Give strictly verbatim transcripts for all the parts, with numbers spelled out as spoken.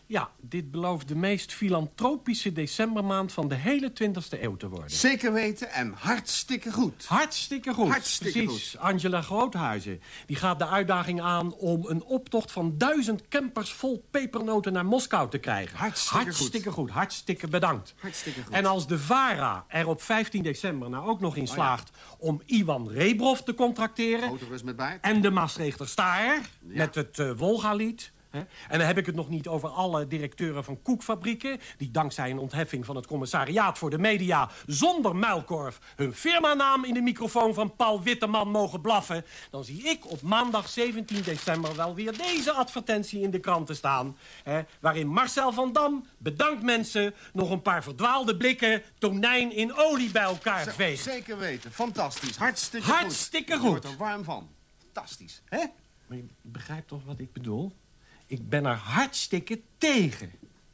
Ja, dit belooft de meest filantropische decembermaand van de hele twintigste eeuw te worden. Zeker weten en hartstikke goed. Hartstikke goed. Hartstikke Precies. goed. Angela Groothuizen. Die gaat de uitdaging aan om een optocht van duizend campers vol pepernoten naar Moskou te krijgen. Hartstikke, hartstikke goed. goed. Hartstikke bedankt. Hartstikke goed. En als de VARA er op vijftien december nou ook nog in slaagt... Oh ja. om Iwan Rebrov te contracteren... Grote rust met baard. En de Maastrichter Staar Ja. met het uh, Wolga-lied... En dan heb ik het nog niet over alle directeuren van koekfabrieken... die dankzij een ontheffing van het commissariaat voor de media... zonder muilkorf hun firmanaam in de microfoon van Paul Witteman mogen blaffen. Dan zie ik op maandag zeventien december wel weer deze advertentie in de kranten staan. Hè, waarin Marcel van Dam, bedankt mensen... nog een paar verdwaalde blikken tonijn in olie bij elkaar veegt. Zeker weten. Fantastisch. Hartstikke, Hartstikke goed. goed. Je wordt er warm van. Fantastisch. Hè? Maar je begrijpt toch wat ik bedoel? Ik ben er hartstikke tegen.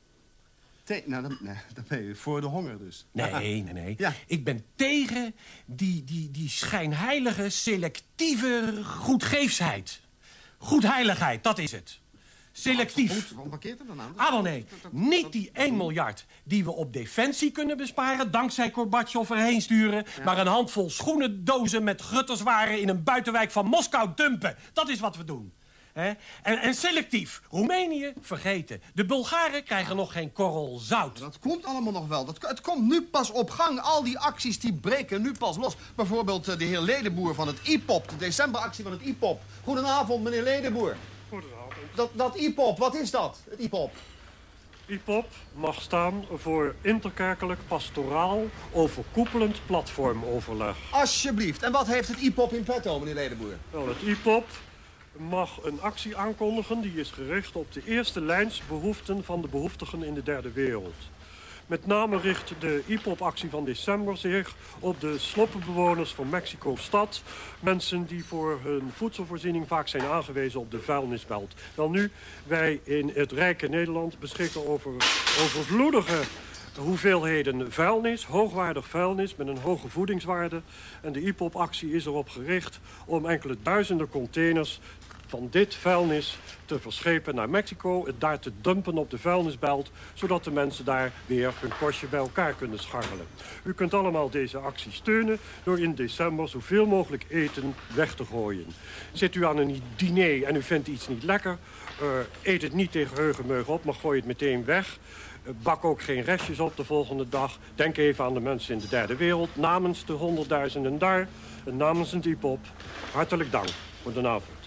Te nou, dan, nee, dan ben je voor de honger dus. Nee, nee, nee. Ja. Ik ben tegen die, die, die schijnheilige, selectieve goedgeefsheid. Goedheiligheid, dat is het. Selectief. Goed, wat markeert er dan aan? Ah, wel nee. Niet die één miljard die we op defensie kunnen besparen... dankzij Gorbachev erheen sturen... Ja. maar een handvol schoenendozen met gutterswaren... in een buitenwijk van Moskou dumpen. Dat is wat we doen. He? En, en selectief. Roemenië vergeten. De Bulgaren krijgen nog geen korrel zout. Dat komt allemaal nog wel. Dat, het komt nu pas op gang. Al die acties die breken nu pas los. Bijvoorbeeld uh, de heer Ledeboer van het I P O P. De decemberactie van het I P O P. Goedenavond, meneer Ledeboer. Goedenavond. Dat, dat I P O P, wat is dat? Het I P O P? I P O P mag staan voor interkerkelijk pastoraal overkoepelend platformoverleg. Alsjeblieft. En wat heeft het I P O P in petto, meneer Ledeboer? Wel, het I P O P mag een actie aankondigen die is gericht op de eerste lijnsbehoeften van de behoeftigen in de derde wereld. Met name richt de I P O P-actie van december zich op de sloppenbewoners van Mexico-stad. Mensen die voor hun voedselvoorziening vaak zijn aangewezen op de vuilnisbelt. Welnu, wij in het rijke Nederland beschikken over overvloedige hoeveelheden vuilnis, hoogwaardig vuilnis met een hoge voedingswaarde. En de I P O P-actie is erop gericht om enkele duizenden containers van dit vuilnis te verschepen naar Mexico, het daar te dumpen op de vuilnisbelt, zodat de mensen daar weer hun kostje bij elkaar kunnen scharrelen. U kunt allemaal deze actie steunen door in december zoveel mogelijk eten weg te gooien. Zit u aan een diner en u vindt iets niet lekker, uh, eet het niet tegen heugenmeug op, maar gooi het meteen weg. Bak ook geen restjes op de volgende dag. Denk even aan de mensen in de derde wereld. Namens de honderdduizenden daar en namens het I P O P. Hartelijk dank. Goedenavond.